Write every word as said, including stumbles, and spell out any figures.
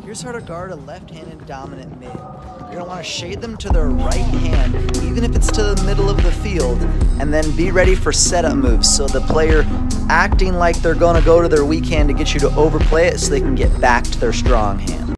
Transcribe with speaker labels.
Speaker 1: here's how to guard a left-handed dominant mid. You're going to want to shade them to their right hand, even if it's to the middle of the field, and then be ready for setup moves. So the player acting like they're going to go to their weak hand to get you to overplay it so they can get back to their strong hand.